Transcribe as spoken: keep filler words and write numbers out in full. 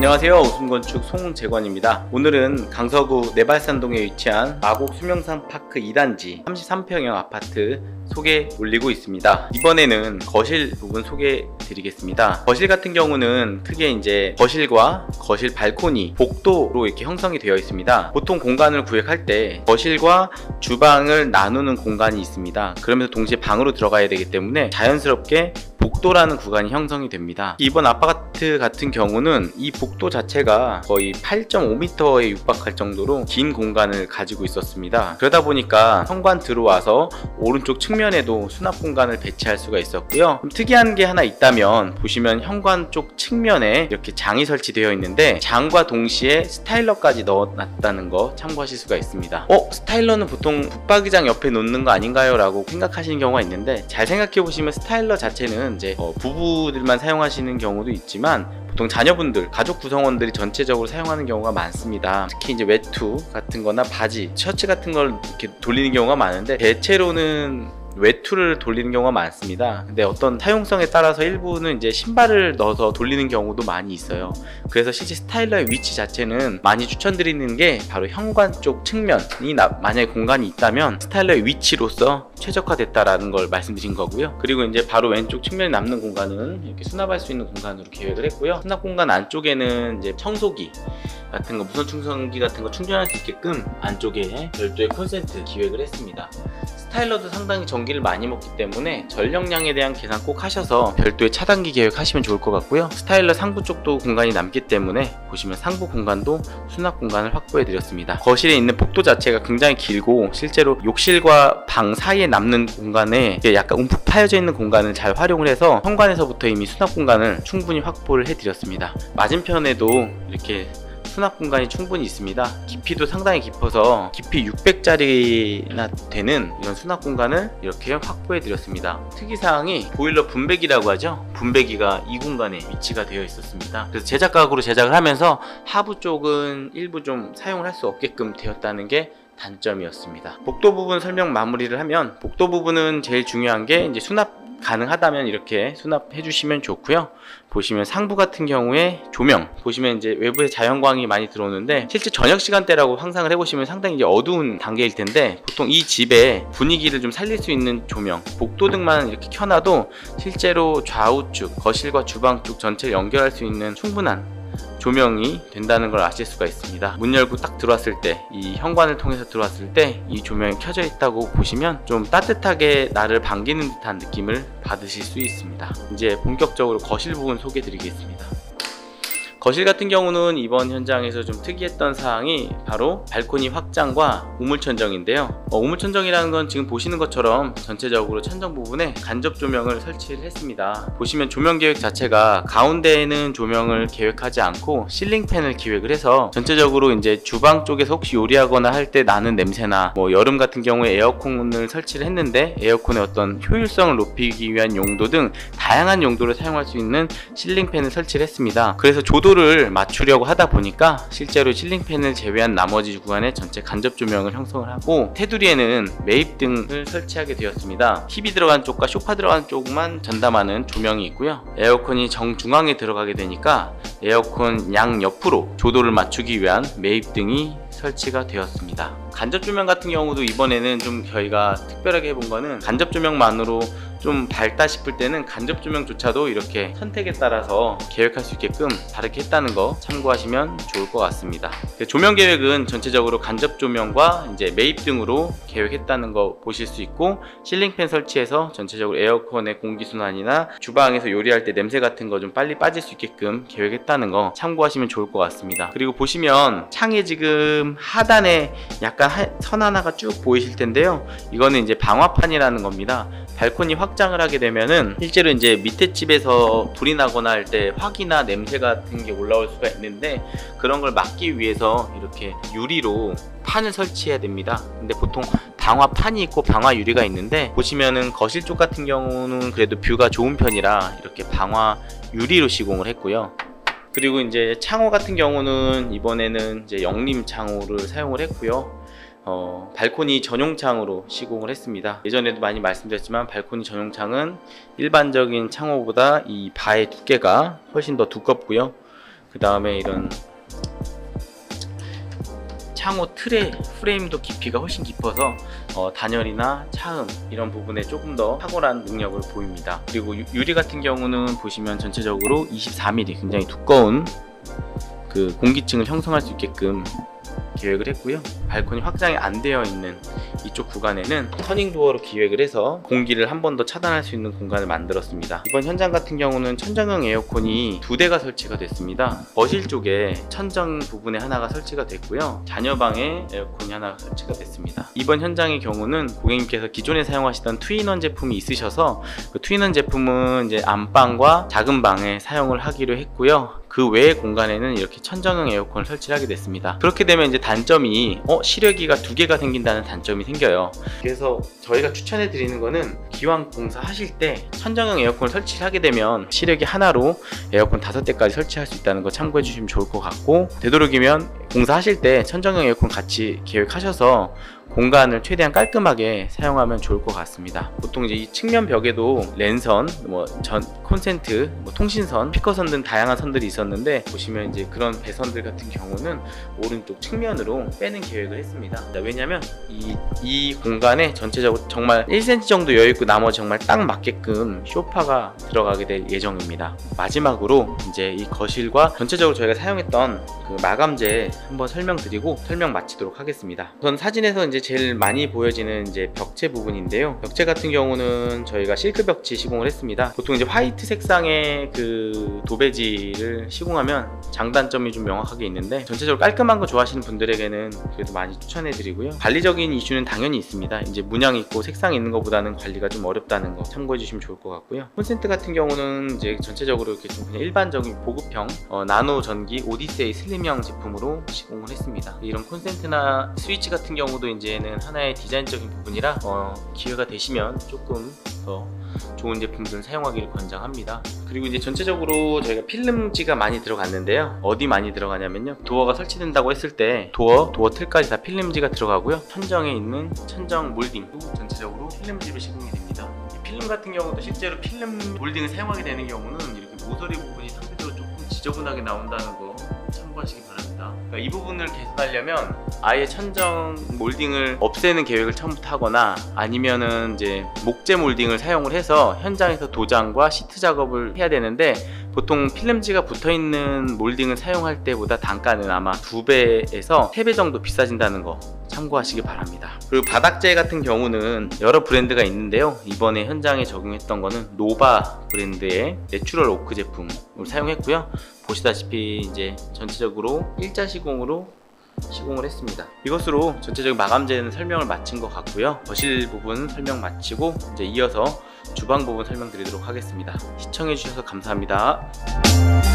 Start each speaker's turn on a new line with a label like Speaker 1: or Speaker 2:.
Speaker 1: 안녕하세요. 웃음건축 송재관입니다. 오늘은 강서구 내발산동에 위치한 마곡 수명산 파크 이 단지 삼십삼 평형 아파트 소개 올리고 있습니다. 이번에는 거실 부분 소개해 드리겠습니다. 거실 같은 경우는 크게 이제 거실과 거실 발코니, 복도로 이렇게 형성이 되어 있습니다. 보통 공간을 구획할 때 거실과 주방을 나누는 공간이 있습니다. 그러면서 동시에 방으로 들어가야 되기 때문에 자연스럽게 복도라는 구간이 형성이 됩니다. 이번 아파트 같은 경우는 이 복도 자체가 거의 팔 점 오 미터에 육박할 정도로 긴 공간을 가지고 있었습니다. 그러다 보니까 현관 들어와서 오른쪽 측면에도 수납 공간을 배치할 수가 있었고요. 좀 특이한 게 하나 있다면 보시면 현관 쪽 측면에 이렇게 장이 설치되어 있는데 장과 동시에 스타일러까지 넣어놨다는 거 참고하실 수가 있습니다. 어? 스타일러는 보통 붙박이장 옆에 놓는 거 아닌가요? 라고 생각하시는 경우가 있는데, 잘 생각해 보시면 스타일러 자체는 이제 어, 부부들만 사용하시는 경우도 있지만 보통 자녀분들, 가족 구성원들이 전체적으로 사용하는 경우가 많습니다. 특히 이제 외투 같은 거나 바지, 셔츠 같은 걸 이렇게 돌리는 경우가 많은데 대체로는 외투를 돌리는 경우가 많습니다. 근데 어떤 사용성에 따라서 일부는 이제 신발을 넣어서 돌리는 경우도 많이 있어요. 그래서 실제 스타일러의 위치 자체는 많이 추천드리는 게 바로 현관 쪽 측면이 나, 만약에 공간이 있다면 스타일러의 위치로서 최적화됐다라는 걸 말씀드린 거고요. 그리고 이제 바로 왼쪽 측면에 남는 공간은 이렇게 수납할 수 있는 공간으로 계획을 했고요. 수납 공간 안쪽에는 이제 청소기 같은 거, 무선 충전기 같은 거 충전할 수 있게끔 안쪽에 별도의 콘센트 기획을 했습니다. 스타일러도 상당히 전기를 많이 먹기 때문에 전력량에 대한 계산 꼭 하셔서 별도의 차단기 계획하시면 좋을 것 같고요. 스타일러 상부 쪽도 공간이 남기 때문에 보시면 상부 공간도 수납 공간을 확보해 드렸습니다. 거실에 있는 복도 자체가 굉장히 길고 실제로 욕실과 방 사이에 남는 공간에 약간 움푹 파여져 있는 공간을 잘 활용을 해서 현관에서부터 이미 수납 공간을 충분히 확보를 해 드렸습니다. 맞은편에도 이렇게 수납 공간이 충분히 있습니다. 깊이도 상당히 깊어서 깊이 육백 짜리나 되는 이런 수납 공간을 이렇게 확보해 드렸습니다. 특이사항이 보일러 분배기라고 하죠. 분배기가 이 공간에 위치가 되어 있었습니다. 그래서 제작 가구로 제작을 하면서 하부 쪽은 일부 좀 사용을 할 수 없게끔 되었다는 게 단점이었습니다. 복도 부분 설명 마무리를 하면, 복도 부분은 제일 중요한 게 이제 수납 가능하다면 이렇게 수납해 주시면 좋고요. 보시면 상부 같은 경우에 조명 보시면 이제 외부에 자연광이 많이 들어오는데, 실제 저녁 시간대라고 상상을 해보시면 상당히 이제 어두운 단계일 텐데, 보통 이 집의 분위기를 좀 살릴 수 있는 조명, 복도등만 이렇게 켜놔도 실제로 좌우측 거실과 주방 쪽 전체를 연결할 수 있는 충분한 조명이 된다는 걸 아실 수가 있습니다. 문 열고 딱 들어왔을 때, 이 현관을 통해서 들어왔을 때 이 조명이 켜져 있다고 보시면 좀 따뜻하게 나를 반기는 듯한 느낌을 받으실 수 있습니다. 이제 본격적으로 거실 부분 소개해 드리겠습니다. 거실 같은 경우는 이번 현장에서 좀 특이했던 사항이 바로 발코니 확장과 우물천정인데요. 어, 우물천정이라는 건 지금 보시는 것처럼 전체적으로 천정 부분에 간접 조명을 설치를 했습니다. 보시면 조명 계획 자체가 가운데에는 조명을 계획하지 않고 실링팬을 기획을 해서 전체적으로 이제 주방 쪽에서 혹시 요리하거나 할 때 나는 냄새나, 뭐 여름 같은 경우에 에어컨을 설치를 했는데 에어컨의 어떤 효율성을 높이기 위한 용도 등 다양한 용도로 사용할 수 있는 실링팬을 설치를 했습니다. 그래서 조도 를 맞추려고 하다 보니까 실제로 실링팬을 제외한 나머지 구간에 전체 간접 조명을 형성을 하고, 테두리에는 매입등을 설치하게 되었습니다. 티비 들어간 쪽과 소파 들어간 쪽만 전담하는 조명이 있고요. 에어컨이 정중앙에 들어가게 되니까 에어컨 양 옆으로 조도를 맞추기 위한 매입등이 설치가 되었습니다. 간접 조명 같은 경우도 이번에는 좀 저희가 특별하게 해본 거는, 간접 조명만으로 좀 밝다 싶을 때는 간접 조명조차도 이렇게 선택에 따라서 계획할 수 있게끔 다르게 했다는 거 참고하시면 좋을 것 같습니다. 조명 계획은 전체적으로 간접 조명과 이제 매입등으로 계획했다는 거 보실 수 있고, 실링팬 설치해서 전체적으로 에어컨의 공기순환이나 주방에서 요리할 때 냄새 같은 거 좀 빨리 빠질 수 있게끔 계획했다는 거 참고하시면 좋을 것 같습니다. 그리고 보시면 창에 지금 하단에 약간 선 하나가 쭉 보이실 텐데요. 이거는 이제 방화판이라는 겁니다. 발코니 확장을 하게 되면은 실제로 이제 밑에 집에서 불이 나거나 할 때 화기나 냄새 같은 게 올라올 수가 있는데, 그런 걸 막기 위해서 이렇게 유리로 판을 설치해야 됩니다. 근데 보통 방화판이 있고 방화 유리가 있는데, 보시면은 거실 쪽 같은 경우는 그래도 뷰가 좋은 편이라 이렇게 방화 유리로 시공을 했고요. 그리고 이제 창호 같은 경우는 이번에는 이제 영림 창호를 사용을 했고요. 어, 발코니 전용창으로 시공을 했습니다. 예전에도 많이 말씀드렸지만 발코니 전용창은 일반적인 창호보다 이 바의 두께가 훨씬 더 두껍고요. 그 다음에 이런 창호 틀의 프레임도 깊이가 훨씬 깊어서 어, 단열이나 차음 이런 부분에 조금 더 탁월한 능력을 보입니다. 그리고 유, 유리 같은 경우는 보시면 전체적으로 이십사 밀리미터 굉장히 두꺼운 그 공기층을 형성할 수 있게끔 기획을 했고요. 발코니 확장이 안 되어 있는 이쪽 구간에는 터닝 도어로 기획을 해서 공기를 한 번 더 차단할 수 있는 공간을 만들었습니다. 이번 현장 같은 경우는 천정형 에어컨이 두 대가 설치가 됐습니다. 거실 쪽에 천정 부분에 하나가 설치가 됐고요. 자녀방에 에어컨이 하나 설치가 됐습니다. 이번 현장의 경우는 고객님께서 기존에 사용하시던 투인원 제품이 있으셔서 그 투인원 제품은 이제 안방과 작은 방에 사용을 하기로 했고요. 그 외의 공간에는 이렇게 천정형 에어컨을 설치를 하게 됐습니다. 그렇게 되면 이제 단점이 어 실외기가 두 개가 생긴다는 단점이 생겨요. 그래서 저희가 추천해 드리는 거는 기왕 공사하실 때 천정형 에어컨을 설치를 하게 되면 실외기 하나로 에어컨 다섯 대까지 설치할 수 있다는 거 참고해 주시면 좋을 것 같고, 되도록이면 공사하실 때 천정형 에어컨 같이 계획하셔서 공간을 최대한 깔끔하게 사용하면 좋을 것 같습니다. 보통 이제 이 측면 벽에도 랜선, 뭐 전 콘센트, 뭐 통신선, 피커선 등 다양한 선들이 있었는데 보시면 이제 그런 배선들 같은 경우는 오른쪽 측면으로 빼는 계획을 했습니다. 왜냐면 이, 이 공간에 전체적으로 정말 일 센티미터 정도 여유있고 나머지 정말 딱 맞게끔 소파가 들어가게 될 예정입니다. 마지막으로 이제 이 거실과 전체적으로 저희가 사용했던 그 마감재 한번 설명드리고 설명 마치도록 하겠습니다. 우선 사진에서 이제 제일 많이 보여지는 이제 벽체 부분인데요. 벽체 같은 경우는 저희가 실크 벽지 시공을 했습니다. 보통 이제 화이트 색상의 그 도배지를 시공하면 장단점이 좀 명확하게 있는데 전체적으로 깔끔한 거 좋아하시는 분들에게는 그래도 많이 추천해 드리고요. 관리적인 이슈는 당연히 있습니다. 이제 문양 있고 색상 있는 것보다는 관리가 좀 어렵다는 거 참고해 주시면 좋을 것 같고요. 콘센트 같은 경우는 이제 전체적으로 이렇게 좀 그냥 일반적인 보급형 어, 나노 전기 오디세이 슬림형 제품으로 시공을 했습니다. 이런 콘센트나 스위치 같은 경우도 이제는 하나의 디자인적인 부분이라 어, 기회가 되시면 조금 더 좋은 제품들 사용하기를 권장합니다. 그리고 이제 전체적으로 저희가 필름지가 많이 들어갔는데요. 어디 많이 들어가냐면요, 도어가 설치된다고 했을 때 도어, 도어 틀까지 다 필름지가 들어가고요. 천정에 있는 천정 몰딩도 전체적으로 필름지로 시공이 됩니다. 이 필름 같은 경우도 실제로 필름 몰딩을 사용하게 되는 경우는 이렇게 모서리 부분이 상대적으로 조금 지저분하게 나온다는 거 참고하시기 바랍니다. 그러니까 이 부분을 개선하려면 아예 천정 몰딩을 없애는 계획을 처음부터 하거나 아니면은 이제 목재 몰딩을 사용을 해서 현장에서 도장과 시트 작업을 해야 되는데, 보통 필름지가 붙어있는 몰딩을 사용할 때보다 단가는 아마 두 배에서 세 배 정도 비싸진다는 거 참고하시기 바랍니다. 그리고 바닥재 같은 경우는 여러 브랜드가 있는데요. 이번에 현장에 적용했던 거는 노바 브랜드의 내추럴 오크 제품을 사용했고요. 보시다시피 이제 전체적으로 일자 시공으로 시공을 했습니다. 이것으로 전체적인 마감재는 설명을 마친 것 같고요. 거실 부분 설명 마치고 이제 이어서 주방 부분 설명드리도록 하겠습니다. 시청해 주셔서 감사합니다.